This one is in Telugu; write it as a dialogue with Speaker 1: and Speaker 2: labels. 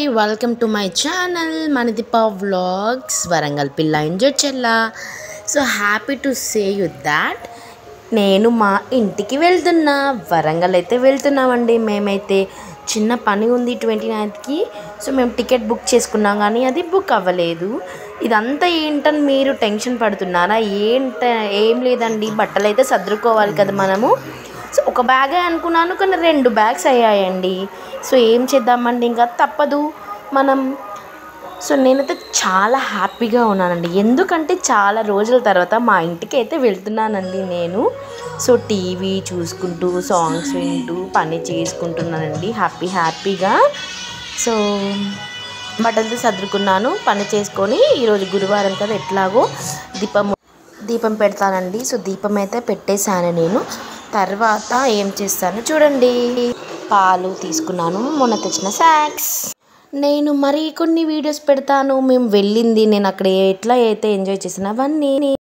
Speaker 1: Welcome to my channel Manideepa vlogs Warangal పిల్ల ఎంజాయ్ చెల్లా. So happy to say you that నేను మా ఇంటికి వెళ్తున్నా. వరంగల్ అయితే వెళ్తున్నామండి. మేమైతే చిన్న పని ఉంది 29కి. సో మేము టికెట్ బుక్ చేసుకున్నాం కానీ అది బుక్ అవ్వలేదు. ఇదంతా ఏంటని మీరు టెన్షన్ పడుతున్నారా? ఏం లేదండి, బట్టలు అయితే సర్దుకోవాలి కదా మనము. సో ఒక బ్యాగే అనుకున్నాను కానీ 2 బ్యాగ్స్ అయ్యాయండి. సో ఏం చేద్దామండి, ఇంకా తప్పదు మనం. సో నేనైతే చాలా హ్యాపీగా ఉన్నానండి, ఎందుకంటే చాలా రోజుల తర్వాత మా ఇంటికి అయితే వెళ్తున్నానండి నేను. సో టీవీ చూసుకుంటూ సాంగ్స్ వింటూ పని చేసుకుంటున్నానండి హ్యాపీగా. సో బట్టలతో సర్దుకున్నాను, పని చేసుకొని ఈరోజు గురువారం కదా ఎట్లాగో దీపం పెడతానండి. సో దీపం అయితే పెట్టేశాను నేను. తర్వాత ఏం చేస్తాను చూడండి. పాలు తీసుకున్నాను, మొన్న తెచ్చిన స్నాక్స్. నేను మరి కొన్ని వీడియోస్ పెడతాను మేము వెళ్ళింది, నేను అక్కడ ఎట్లా అయితే ఎంజాయ్ చేసిన అవన్నీ.